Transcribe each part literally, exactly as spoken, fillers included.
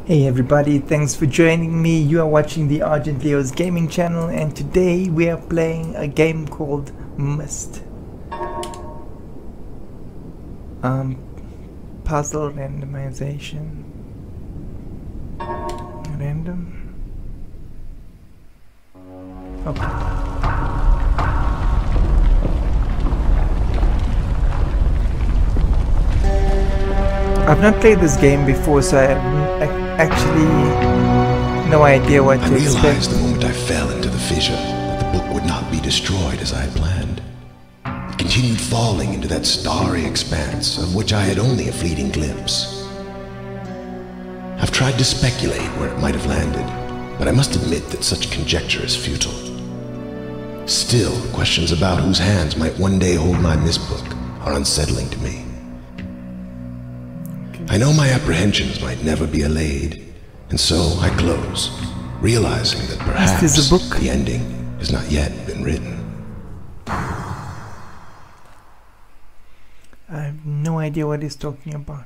Hey everybody, thanks for joining me. You are watching the Argentleo's gaming channel, and today we are playing a game called Myst. Um, puzzle randomization. Random. Okay. I've not played this game before, so I have actually no idea what I to expect. I realized the moment I fell into the fissure that the book would not be destroyed as I had planned. It continued falling into that starry expanse of which I had only a fleeting glimpse. I've tried to speculate where it might have landed, but I must admit that such conjecture is futile. Still, questions about whose hands might one day hold my Myst book are unsettling to me. I know my apprehensions might never be allayed, and so I close, realizing that perhaps This is a book. the ending has not yet been written. I have no idea what he's talking about.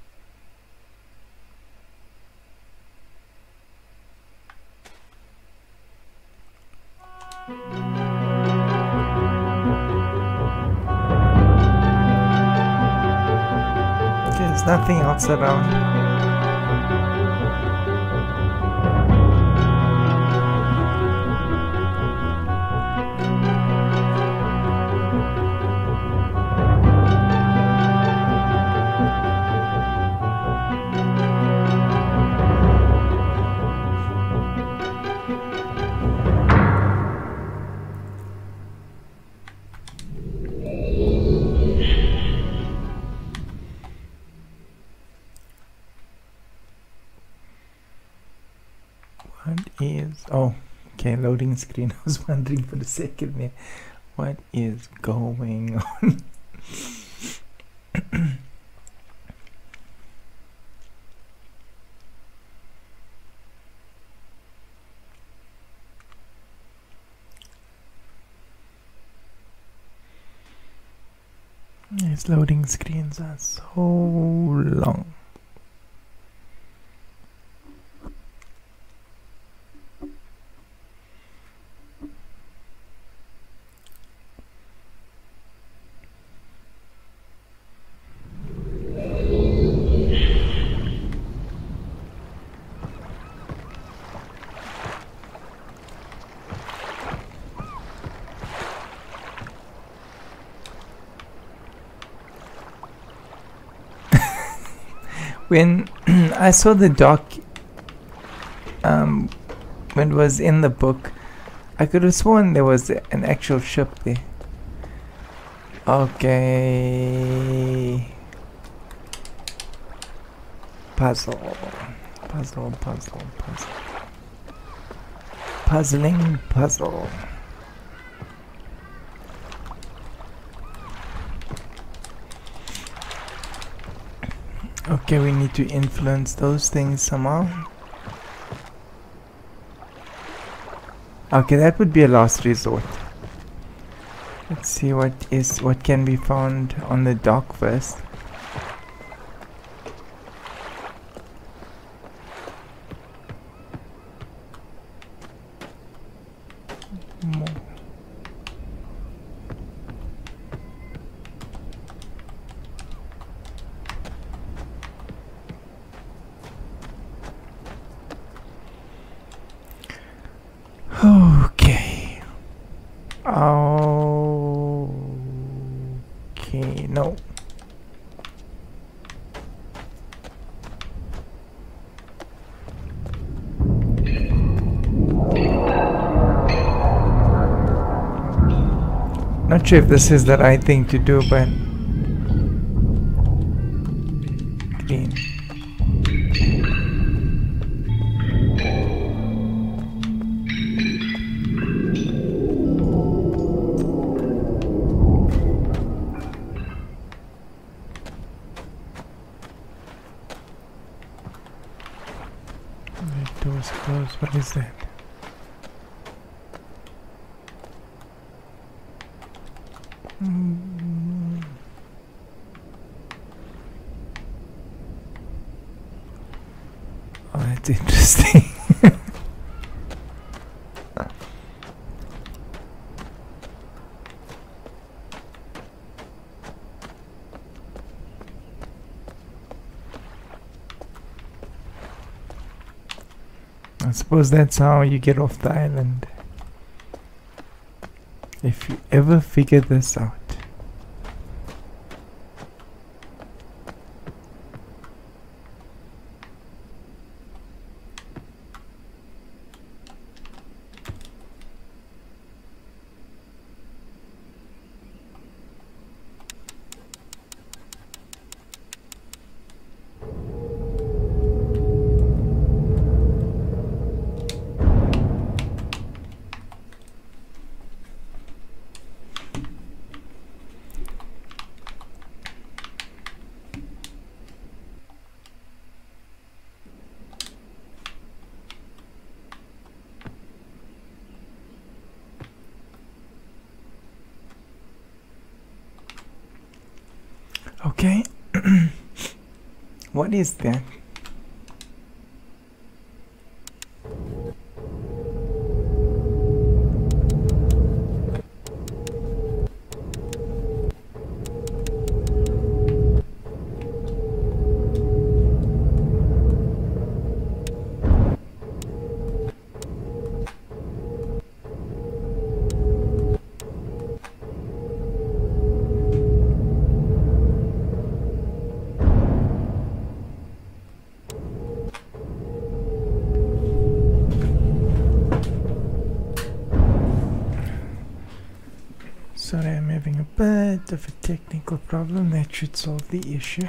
There's nothing else around. What is... oh, okay, loading screen. I was wondering for a second there. What is going on? These loading screens are so long. When I saw the doc, um, when it was in the book, I could have sworn there was an actual ship there. Okay. Puzzle. Puzzle, puzzle, puzzle. Puzzling puzzle. Okay, we need to influence those things somehow. Okay, that would be a last resort. Let's see what is what can be found on the dock first. More. Okay. Okay, no. Not sure if this is the right thing to do, but green. The door's closed. What is that? Mm. Oh, that's interesting. I suppose that's how you get off the island. If you ever figure this out. Okay. What is that? Sorry, I'm having a bit of a technical problem. That should solve the issue.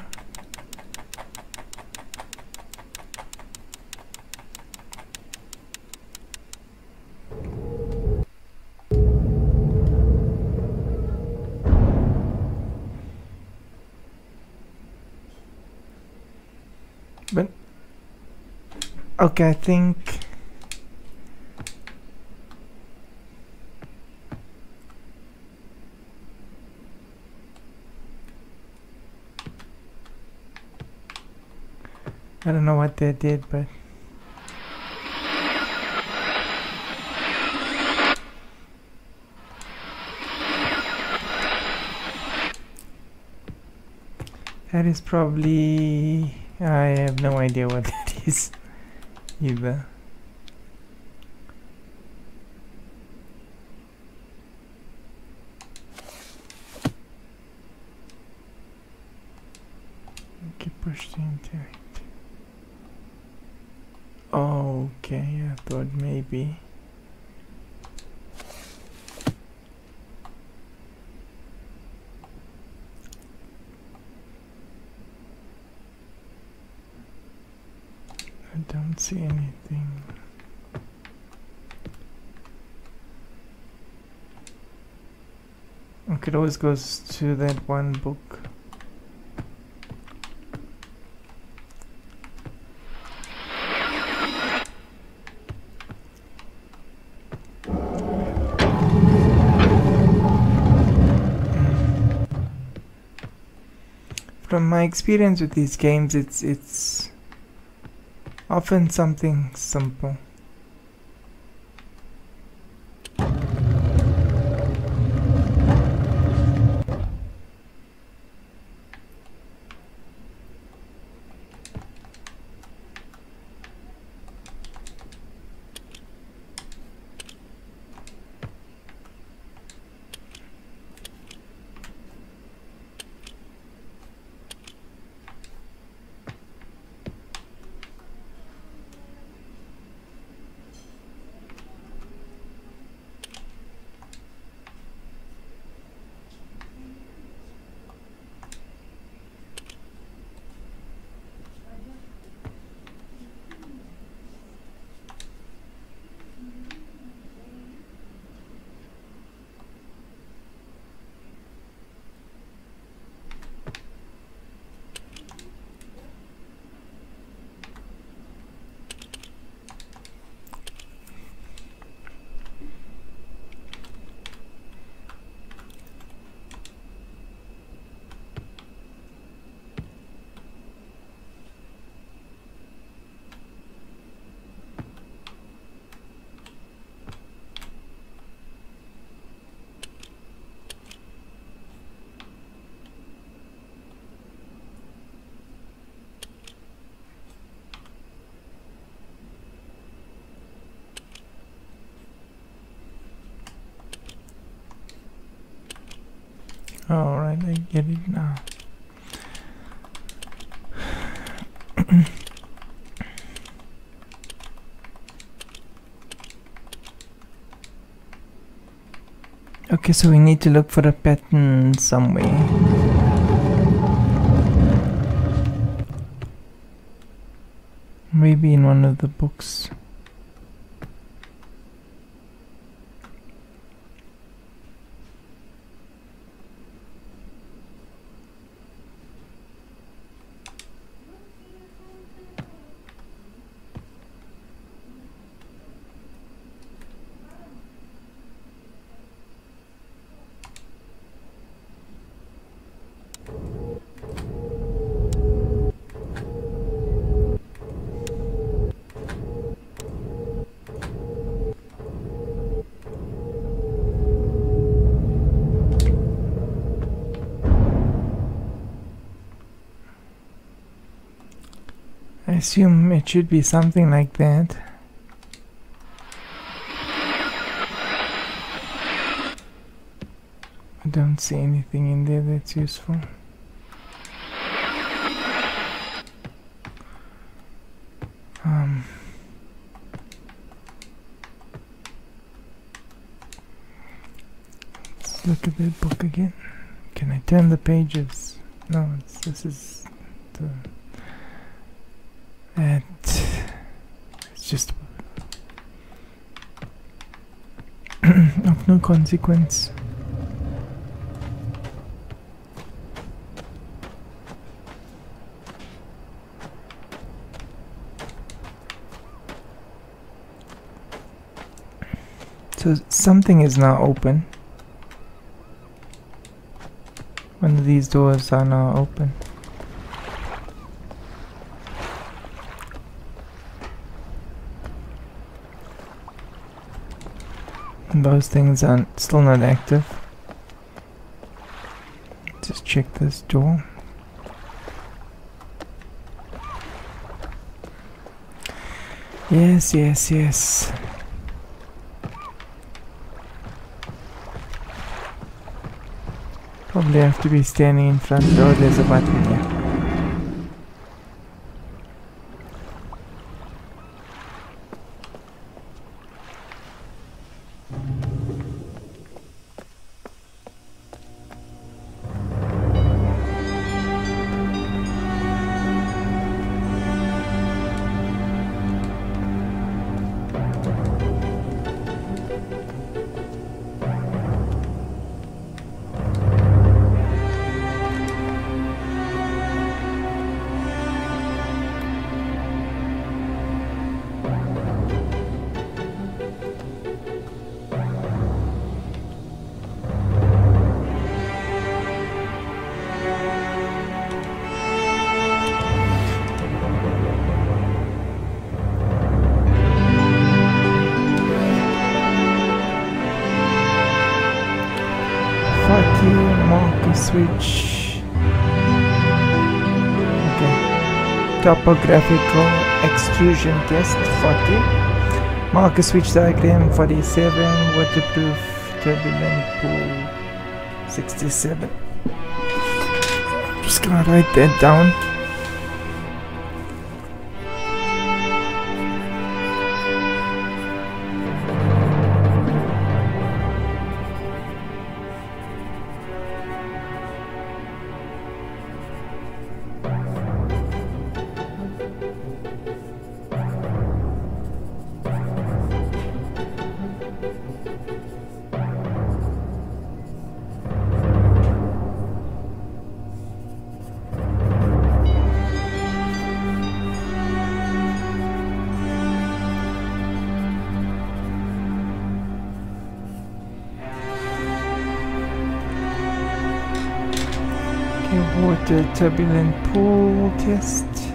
But okay, I think I don't know what they did, but that is probably, I have no idea what that is either. Okay, push to interact. Okay, I thought maybe. I don't see anything. Okay, it always goes to that one book. From my experience with these games, it's it's often something simple. Alright, I get it now. Okay, so we need to look for a pattern somewhere. Maybe in one of the books. I assume it should be something like that. I don't see anything in there that's useful. Um, let's look at that book again. Can I turn the pages? No, it's, this is the... That it's just of no consequence. So something is now open. One of these doors are now open. Those things are still not active. Just check this door. Yes, yes, yes. Probably have to be standing in front. Oh, there's a button here. Switch. Okay. Topographical extrusion test forty. Marker switch diagram forty-seven. Waterproof turbulent pool sixty-seven. Just gonna write that down. Water turbulent pool test.